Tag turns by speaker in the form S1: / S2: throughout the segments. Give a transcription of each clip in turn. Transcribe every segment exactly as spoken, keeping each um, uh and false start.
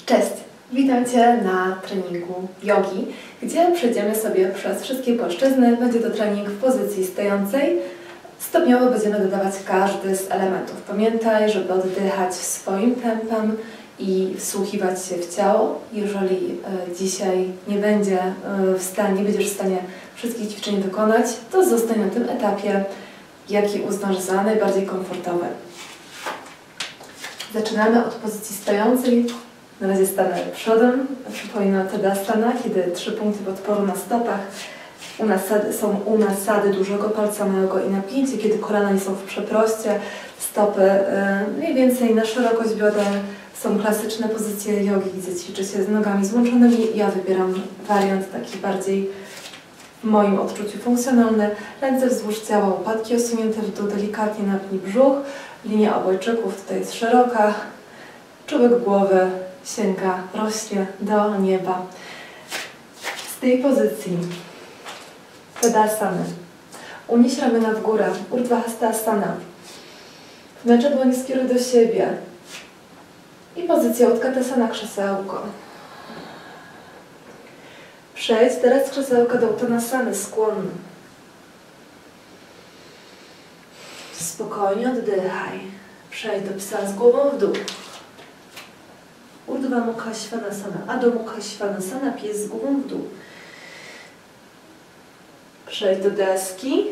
S1: Cześć! Witam Cię na treningu jogi, gdzie przejdziemy sobie przez wszystkie płaszczyzny. Będzie to trening w pozycji stojącej. Stopniowo będziemy dodawać każdy z elementów. Pamiętaj, żeby oddychać swoim tempem i wsłuchiwać się w ciało. Jeżeli e, dzisiaj nie będzie e, w stanie, nie będziesz w stanie wszystkich ćwiczeń wykonać, to zostań na tym etapie, jaki uznasz za najbardziej komfortowy. Zaczynamy od pozycji stojącej. Na razie stanę przodem. Przypominam Tadasana, kiedy trzy punkty podporu na stopach. U nasady, są u nasady dużego palca małego i napięcie, kiedy kolana nie są w przeproście, stopy yy, mniej więcej na szerokość bioder. Są klasyczne pozycje jogi, gdzie ćwiczy się z nogami złączonymi. Ja wybieram wariant taki bardziej w moim odczuciu funkcjonalny. Ręce wzdłuż ciała, łopatki osunięte w dół, delikatnie napnij brzuch. Linia obojczyków tutaj jest szeroka. Czubek głowy sięga, rośnie do nieba. Z tej pozycji Tadasany. Unieś ramiona w górę. Urdhva Hastasana. Wnętrze dłoni skieruj do siebie. I pozycja Utkatasana, krzesełko. Przejdź teraz z krzesełka do Uttanasany, skłon. Spokojnie oddychaj. Przejdź do psa z głową w dół. Urdhva Mukha Svanasana, Adho Mukha Svanasana, pies z głową w dół. Przejdź do deski.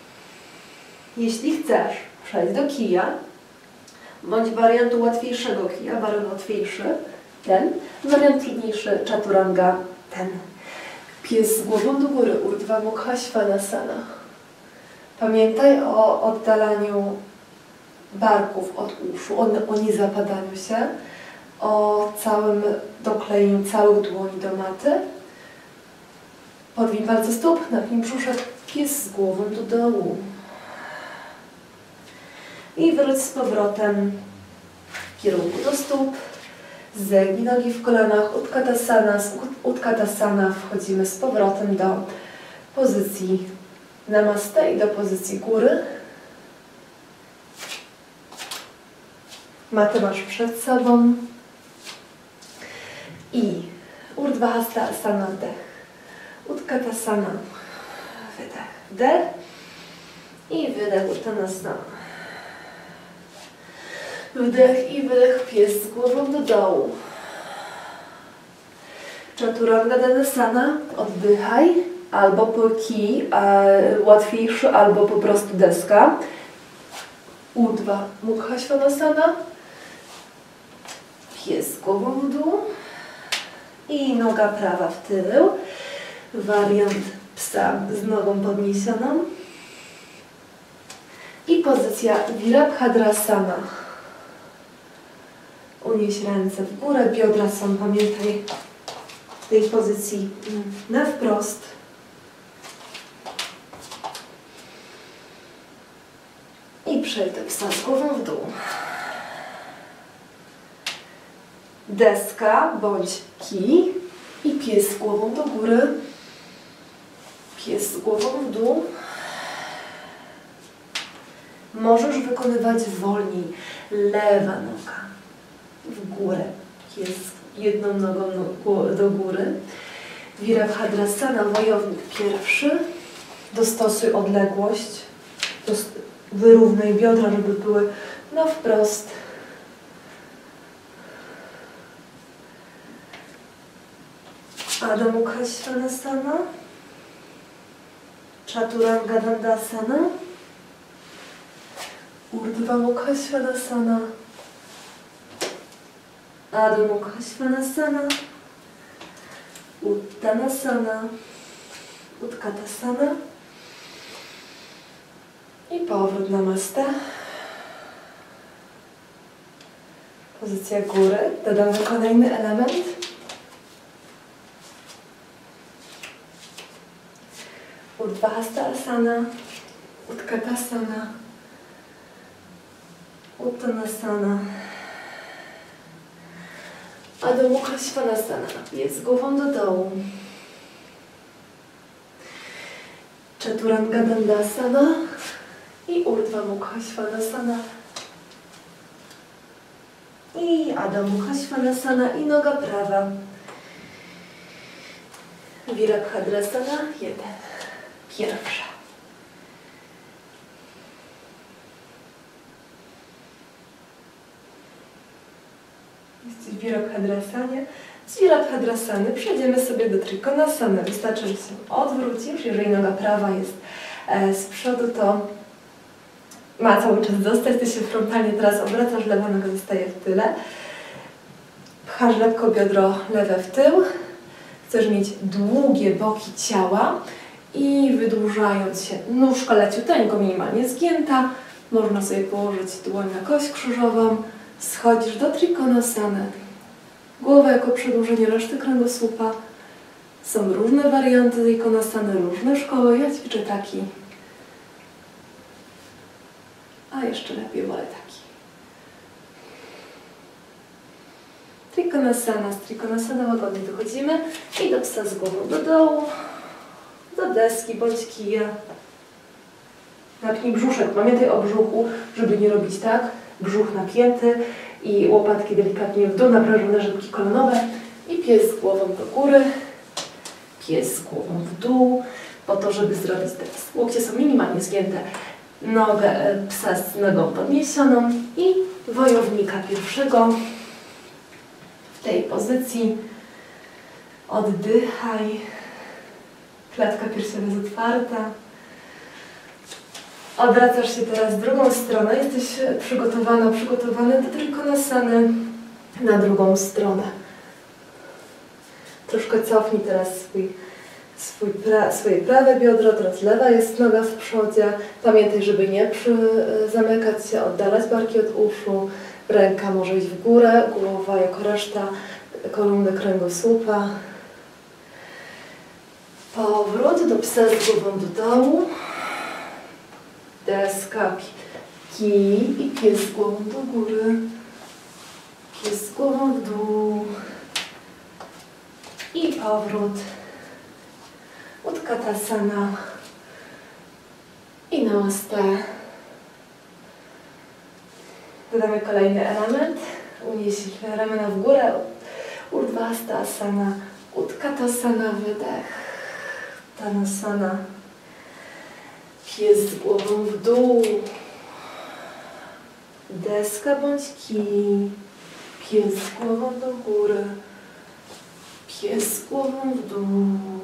S1: Jeśli chcesz, przejdź do kija, bądź wariantu łatwiejszego kija, wariant łatwiejszy, ten, wariant trudniejszy, Chaturanga, ten. Pies z głową do góry, Urdhva Mukha Svanasana. Pamiętaj o oddalaniu barków od uszu, o, o niezapadaniu się, o całym doklejeniu całych dłoni do maty. Podwij palce stóp, napnij brzuszek, pies z głową do dołu. I wróć z powrotem w kierunku do stóp. Zegnij nogi w kolanach, Utkatasana. Z Utkatasana wchodzimy z powrotem do pozycji Namaste i do pozycji góry. Matę masz przed sobą. I Urdhva Hastasana, wdech. Utkatasana, wydech, wdech i wydech Uttanasana. Wdech i wydech, pies z głową do dołu. Chaturanga Dhanasana, oddychaj, albo po kij, łatwiejszy, albo po prostu deska. Urdhva Mukha Svanasana, pies z głową w dół. I noga prawa w tył. Wariant psa z nogą podniesioną. I pozycja Virabhadrasana. Unieś ręce w górę, biodra są, pamiętaj, w tej pozycji na wprost. I przejdź do psa z głową w dół. Deska bądź kij i pies z głową do góry, pies z głową w dół. Możesz wykonywać wolniej. Lewa noga w górę, pies jedną nogą do góry. Virabhadrasana, wojownik pierwszy. Dostosuj odległość, wyrównaj biodra, żeby były na wprost. Adho Mukha Svanasana, Chaturanga Dandasana, Urdhva Mukha Svanasana, Adho Mukha Svanasana, Uttanasana, Utkatasana i powrót Namaste. Pozycja góry. Dodamy kolejny element. Urdhva Hastasana, Utkatasana, Uttanasana, Adho Mukha Svanasana, pies z głową do dołu. Chaturanga Dandasana i Urdhva Mukha Svanasana. I Adho Mukha Svanasana i noga prawa. Virabhadrasana jeden. Pierwsza. Jesteś w Virabhadrasanie. Z Virabhadrasany przejdziemy sobie do Trikonasany. Wystarczy, że się odwrócisz. Jeżeli noga prawa jest e, z przodu, to ma cały czas zostać. Ty się frontalnie teraz obracasz, lewa noga zostaje w tyle. Pchasz lekko biodro lewe w tył. Chcesz mieć długie boki ciała i wydłużając się, nóżka leciuteńko, minimalnie zgięta. Można sobie położyć dłoń na kość krzyżową. Schodzisz do Trikonasany. Głowa jako przedłużenie reszty kręgosłupa. Są różne warianty Trikonasany, różne szkoły. Ja ćwiczę taki. A jeszcze lepiej wolę taki. Trikonasana, z Trikonasana łagodnie dochodzimy i do psa z głową do dołu, do deski bądź kija. Napnij brzuszek. Pamiętaj o brzuchu, żeby nie robić tak. Brzuch napięty i łopatki delikatnie w dół, naprężone rzepki kolonowe i pies z głową do góry, pies z głową w dół, po to, żeby zrobić teraz. Łokcie są minimalnie zgięte, nogę psa z nogą podniesioną i wojownika pierwszego. W tej pozycji oddychaj, klatka piersiowa jest otwarta. Odwracasz się teraz w drugą stronę, jesteś przygotowana, przygotowany do Trikonasany na drugą stronę. Troszkę cofnij teraz swój, swój pra, swoje prawe biodro, teraz lewa jest noga w przodzie. Pamiętaj, żeby nie przy, zamykać się, oddalać barki od uszu. Ręka może iść w górę, głowa jako reszta kolumny kręgosłupa. Powrót do psa z głową do dołu. Deska, kij i pies z głową do góry. Pies z głową w dół. I powrót. Utkatasana. I namaste. Dodamy kolejny element. Unieś ramiona w górę. Urdhvastasana. Utkatasana, wydech. Tanasana. Pies z głową w dół. Deska bądź kij. Pies z głową do góry. Pies z głową w dół.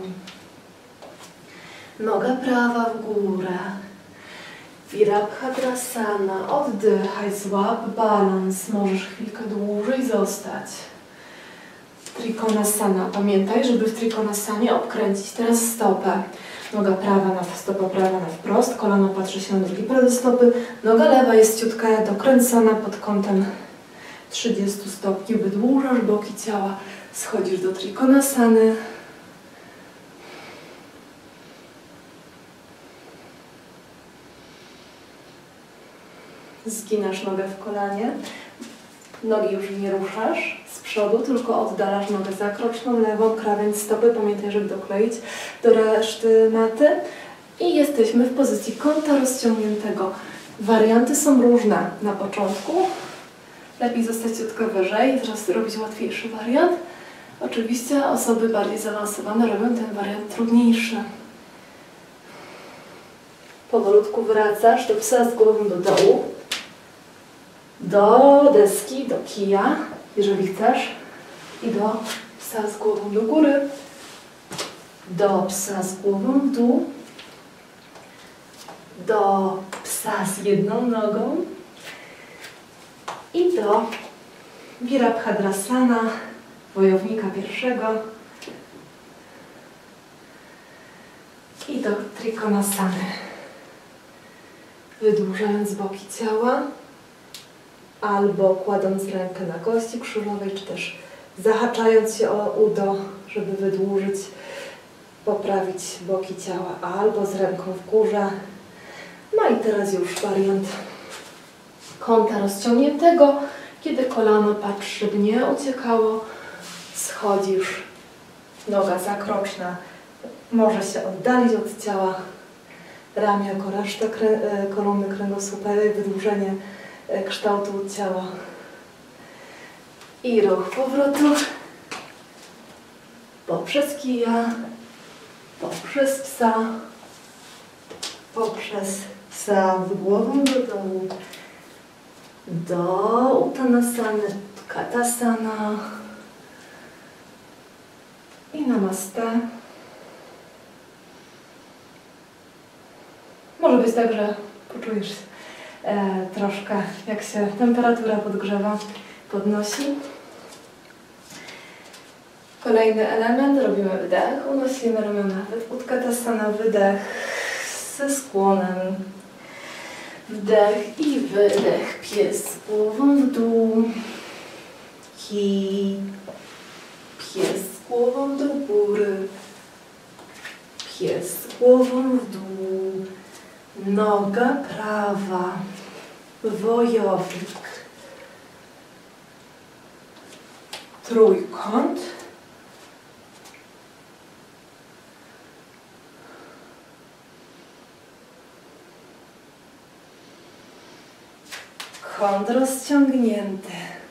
S1: Noga prawa w górę. Virabhadrasana. Oddychaj, złap balans. Możesz chwilkę dłużej zostać. Trikonasana. Pamiętaj, żeby w Trikonasanie obkręcić teraz stopę. Noga prawa na stopa prawa na wprost, kolano patrzy się na drugi prawy stopy. Noga lewa jest ciutka dokręcona pod kątem trzydziestu stopni. Wydłużasz boki ciała. Schodzisz do Trikonasany. Zginasz nogę w kolanie. Nogi już nie ruszasz z przodu, tylko oddalasz nogę zakroczną, lewą, krawędź stopy. Pamiętaj, żeby dokleić do reszty maty. I jesteśmy w pozycji kąta rozciągniętego. Warianty są różne na początku. Lepiej zostać ciutko wyżej, teraz robić łatwiejszy wariant. Oczywiście osoby bardziej zaawansowane robią ten wariant trudniejszy. Powolutku wracasz do psa z głową do dołu. Do deski, do kija, jeżeli chcesz, i do psa z głową do góry, do psa z głową w dół, do psa z jedną nogą i do Virabhadrasana, wojownika pierwszego i do Trikonasany. Wydłużając boki ciała, albo kładąc rękę na kości krzyżowej, czy też zahaczając się o udo, żeby wydłużyć, poprawić boki ciała, albo z ręką w górze. No i teraz już wariant kąta rozciągniętego, kiedy kolano patrzy, żeby nie uciekało, schodzisz, noga zakroczna, może się oddalić od ciała, ramię jako resztę krę kolumny kręgosłupowej, wydłużenie kształtu ciała. I ruch powrotu poprzez kija, poprzez psa, poprzez psa z głową do dołu, do Uttanasany, Katasana i Namaste. Może być tak, że poczujesz e, troszkę, jak się temperatura podgrzewa, podnosi. Kolejny element, robimy wdech, unosimy ramiona w Utkatasana, wydech ze skłonem. Wdech i wydech, pies z głową w dół, kij, pies z głową do góry, pies z głową w dół, noga prawa, wojownik, trójkąt, kąt rozciągnięty,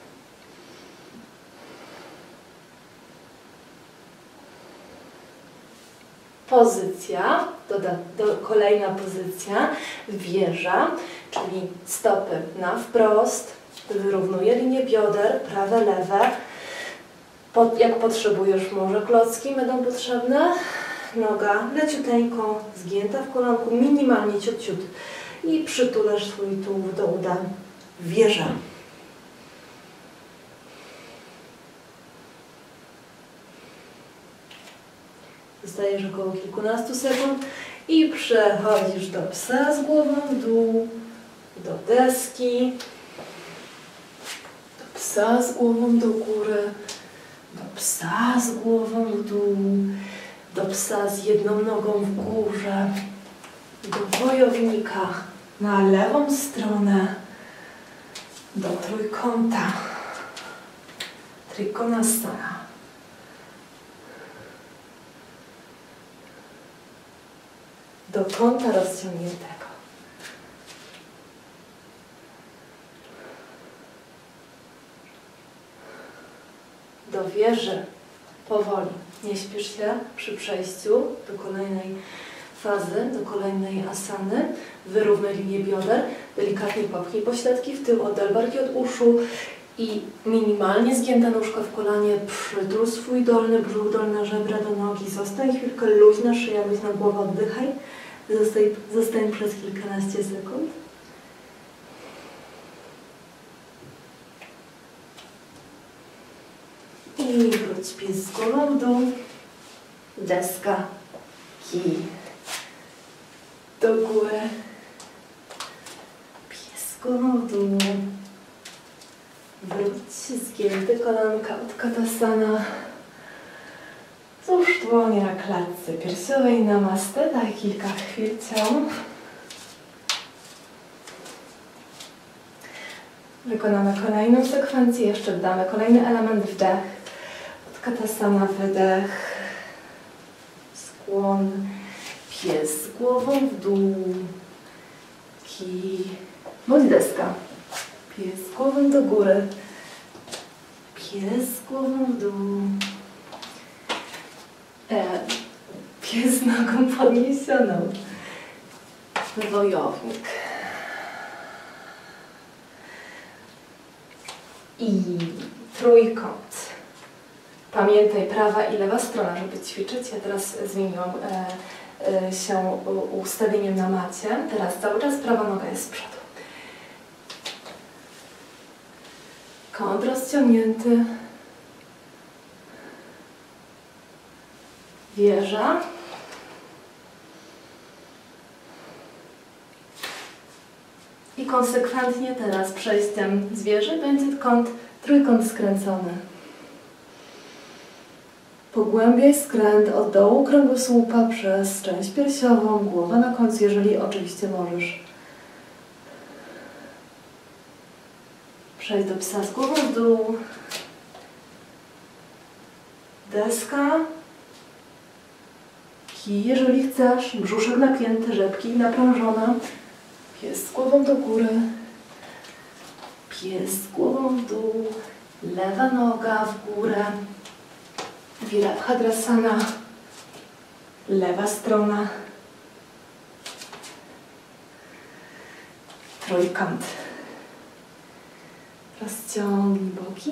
S1: pozycja, doda, do, kolejna pozycja, wieża, czyli stopy na wprost, wyrównuje linię bioder, prawe, lewe, Pod, jak potrzebujesz, może klocki będą potrzebne, noga leciuteńko zgięta w kolanku, minimalnie ciut, ciut i przytulasz swój tułów do uda, wieża. Zostajesz około kilkunastu sekund i przechodzisz do psa z głową w dół, do deski, do psa z głową do góry, do psa z głową w dół, do psa z jedną nogą w górze, do wojownika na lewą stronę, do trójkąta, Trikonasana. Do kąta rozciągniętego. Do wieży powoli. Nie śpiesz się przy przejściu do kolejnej fazy, do kolejnej asany. Wyrównaj linię bioder, delikatnie popchnij pośladki w tył, oddal barki od uszu i minimalnie zgięta nóżka w kolanie, przytul swój dolny brzuch, dolne żebra do nogi. Zostań chwilkę, luźna szyja, luźna głowa, oddychaj. Zostań, zostań przez kilkanaście sekund. I wróć pies z głową w dół, deska, kij, do góry, pies z głową w dół, wróć, zgięty kolanka od Katasana, złóż dłonie na klatce piersiowej, namaste, daj kilka chwil ciału. Wykonamy kolejną sekwencję, jeszcze dodamy kolejny element, wdech, od Katasana wydech, skłon, pies z głową w dół, kij, bądź deska, pies z głową do góry, pies z głową w dół, e, pies z nogą podniesioną, wojownik. I trójkąt. Pamiętaj, prawa i lewa strona, żeby ćwiczyć. Ja teraz zmieniłam e, e, się ustawieniem na macie. Teraz cały czas prawa noga jest z przodu. Kąt rozciągnięty. Wieża. I konsekwentnie teraz przejściem z wieży będzie kąt, trójkąt skręcony. Pogłębiaj skręt od dołu kręgosłupa przez część piersiową, głowa na końcu, jeżeli oczywiście możesz. Przejdź do psa z głową w dół. Deska. Kij, jeżeli chcesz. Brzuszek napięty, rzepki naprężone. Pies z głową do góry, pies z głową w dół, Lewa noga w górę. Virabhadrasana. Lewa strona. Trójkąt. Rozciągnij boki.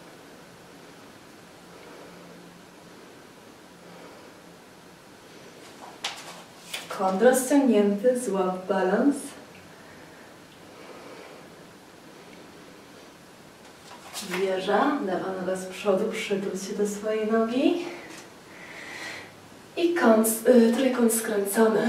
S1: Kąt rozciągnięty, złap balans. Wieża, lewa noga z przodu, przytul się do swojej nogi. I kąt, y, trójkąt skręcony.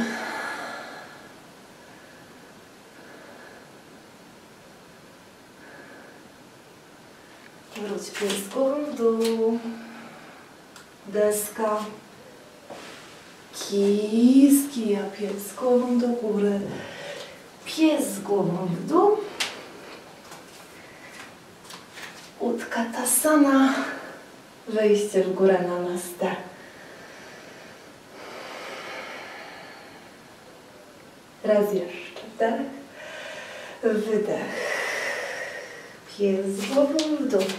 S1: Wróć pies z głową w dół. Deska. Kij, skija pies z głową do góry. Pies z głową w dół. Utkatasana. Wejście w górę namaste. Raz jeszcze. Wdech. Wydech. Pies z głową w dół.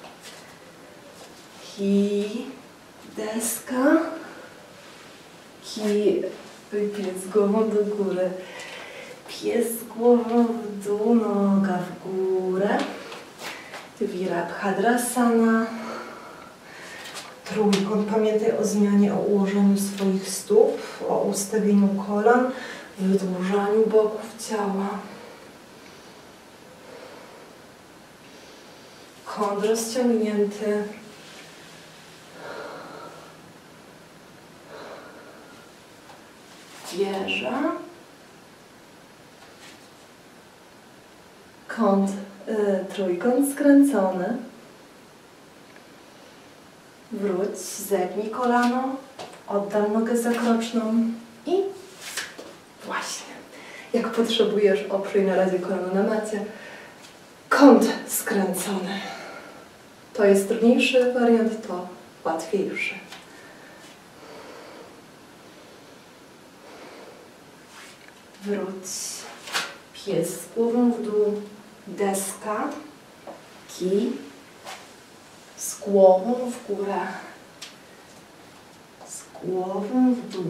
S1: Kij. Deska. Kij. Pies z głową do góry. Pies z głową w dół. Noga w górę. Virabhadrasana. Trójkąt. Pamiętaj o zmianie, o ułożeniu swoich stóp, o ustawieniu kolan, wydłużaniu boków ciała. Kąt rozciągnięty. Wieża. Kąt, y, trójkąt skręcony. Wróć, zegnij kolano, oddal nogę zakroczną i właśnie, jak potrzebujesz, oprzyj na razie kolano na macie. Kąt skręcony. To jest trudniejszy wariant, to łatwiejszy. Wróć. Pies z głową w dół. Deska. Kij. Z głową w górę. Z głową w dół.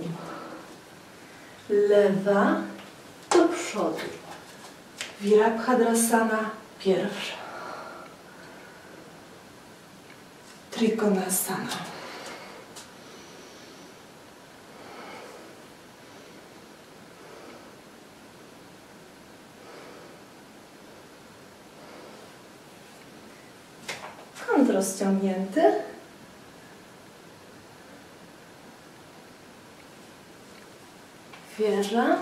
S1: Lewa do przodu. Virabhadrasana pierwsza. Trikonasana. Kąt rozciągnięty. Wieża.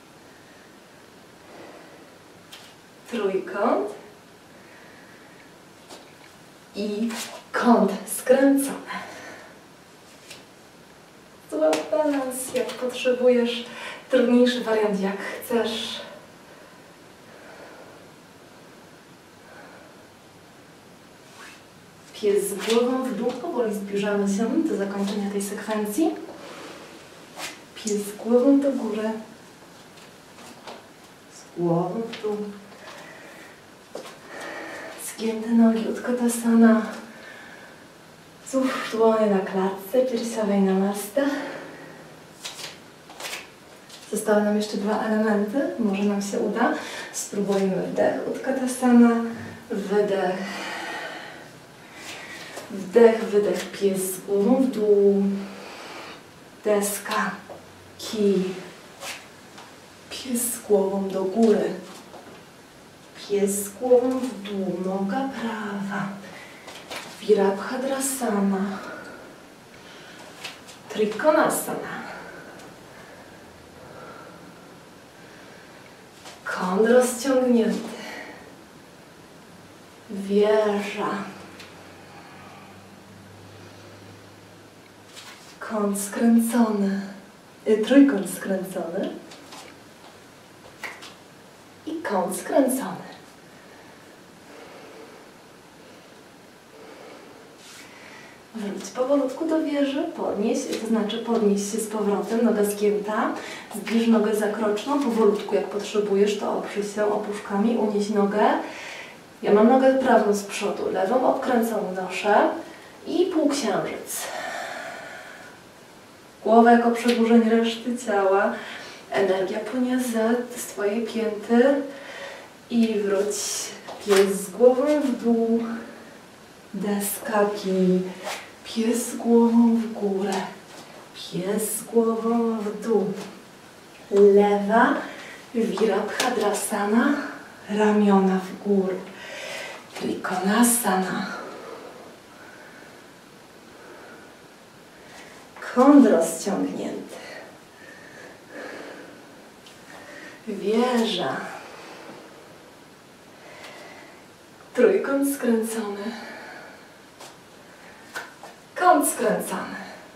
S1: Trójkąt. I kąt skręcony. Złap balans, jak potrzebujesz. Trudniejszy wariant, jak chcesz. Pies z głową w dół. Powoli zbliżamy się do zakończenia tej sekwencji. Pies z głową do góry. Z głową w dół. Zgięte nogi, Utkatasana. Złóż dłonie na klatce piersiowej namaste. Zostały nam jeszcze dwa elementy. Może nam się uda. Spróbujmy wdech, Utkatasana. Wydech. Wdech, wydech, pies z głową w dół. Deska. Kij. Pies z głową do góry. Pies z głową w dół, noga prawa. Virabhadrasana. Trikonasana. Kąt rozciągnięty. Wieża. Kąt skręcony. Y, trójkąt skręcony. I kąt skręcony. Wróć powolutku do wieży, podnieś, to znaczy podnieś się z powrotem, noga zgięta, zbliż nogę zakroczną, powolutku jak potrzebujesz, to oprzyj się opuszkami, unieś nogę, Ja mam nogę prawą z przodu, lewą obkręconą noszę i półksiężyc. Głowa jako przedłużenie reszty ciała. Energia płynie z twojej pięty i wróć. Pies z głową w dół. Deska, kij. Pies z głową w górę. Pies z głową w dół. Lewa. Virabhadrasana. Ramiona w górę. Trikonasana. Kąt rozciągnięty. Wieża. Trójkąt skręcony. Kąt skręcony.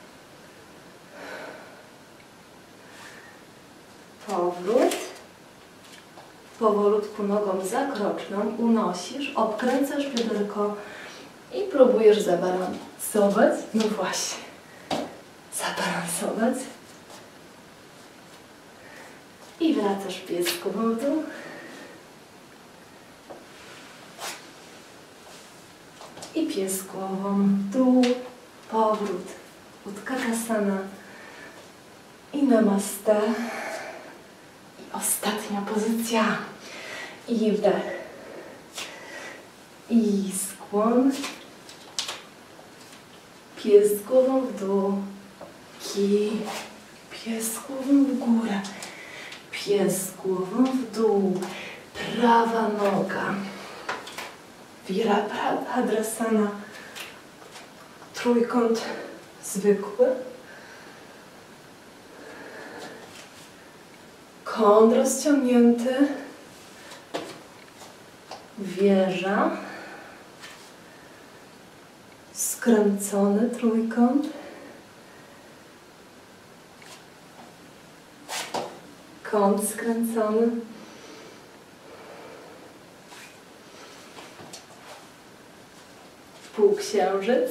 S1: Powrót. Powolutku nogą zakroczną unosisz, obkręcasz bioderko i próbujesz zabalansować. No właśnie. Zabalansować. I wracasz piesku w dół. I pies głową w dół. Powrót. Utkatasana. I namaste. I ostatnia pozycja. I wdech. I skłon. Pies z głową w dół. Kij. Pies z głową w górę. Pies z głową w dół. Prawa noga. Virabhadrasana. Trójkąt zwykły. Kąt rozciągnięty. Wieża. Skręcony trójkąt. Kąt skręcony. Półksiężyc.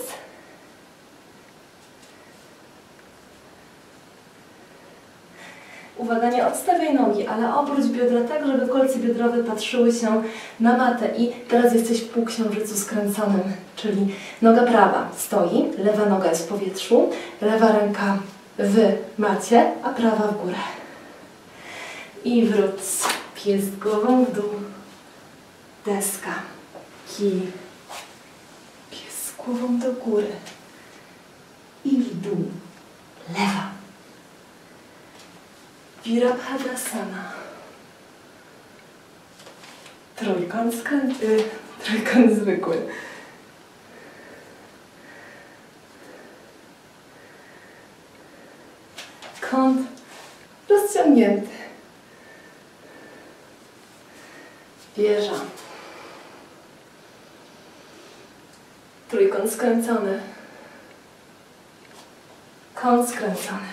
S1: Uwaga, nie odstawiaj nogi, ale obróć biodra tak, żeby kolce biodrowe patrzyły się na matę. I teraz jesteś w półksiężycu skręconym, czyli noga prawa stoi, lewa noga jest w powietrzu, lewa ręka w macie, a prawa w górę. I wróć. Pies z głową w dół. Deska. Kij. Pies z głową do góry. I w dół. Lewa. Virabhadrasana. Trójkąt skręty. Trójkąt zwykły. Kąt rozciągnięty. Wieża. Trójkąt skręcony. Kąt skręcony.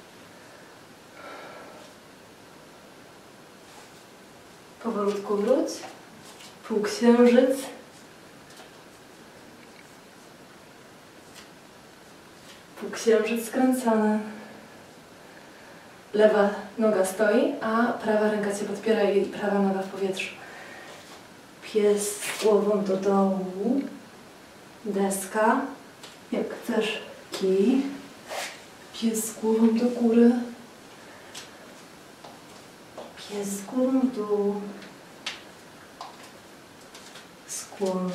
S1: Powolutku wróć. Półksiężyc. Półksiężyc skręcony. Lewa noga stoi, a prawa ręka cię podpiera i prawa noga w powietrzu. Pies z głową do dołu. Deska. Jak chcesz, kij. Pies z głową do góry. Pies z głową w dół. Skłon.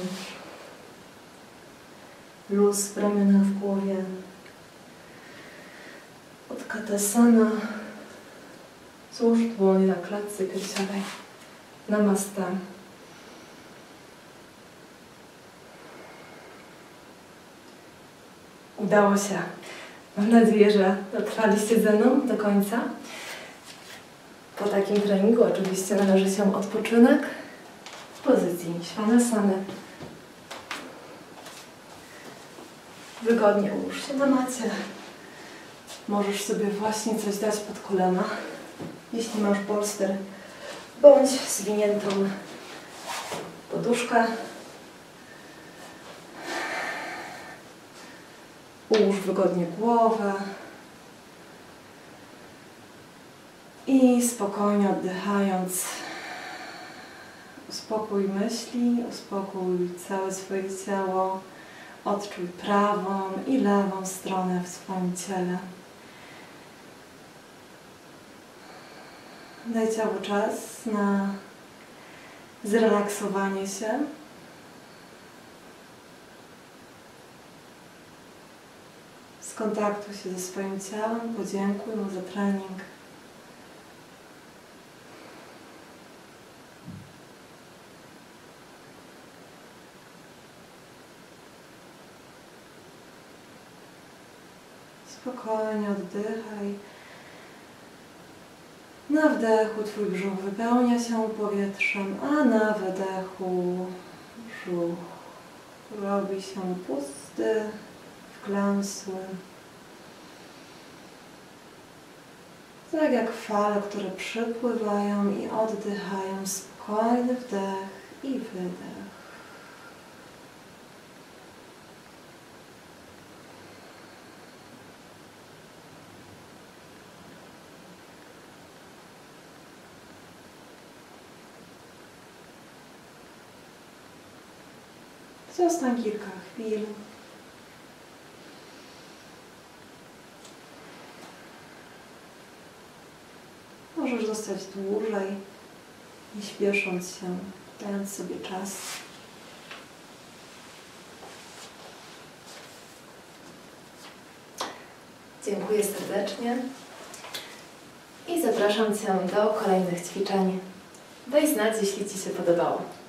S1: Luz w ramionach w głowie. Utkatasana. Złóż dłoń na klatce piersiowej. Namaste. Udało się. Mam nadzieję, że dotrwaliście ze mną do końca. Po takim treningu oczywiście należy się odpoczynek w pozycji Svanasany. Wygodnie ułóż się na macie. Możesz sobie właśnie coś dać pod kolana, jeśli masz polster, bądź zwiniętą poduszkę. Ułóż wygodnie głowę i spokojnie oddychając Uspokój myśli, uspokój całe swoje ciało. Odczuj prawą i lewą stronę w swoim ciele. Daj ciału czas na zrelaksowanie się. Skontaktuj się ze swoim ciałem, podziękuj mu za trening. Spokojnie oddychaj. Na wdechu Twój brzuch wypełnia się powietrzem, a na wydechu brzuch robi się pusty, wklęsły. Tak jak fale, które przypływają i oddychają. Spokojny wdech i wydech. Zostań kilka chwil. Możesz zostać dłużej, nie śpiesząc się, dając sobie czas. Dziękuję serdecznie i zapraszam Cię do kolejnych ćwiczeń. Daj znać, jeśli Ci się podobało.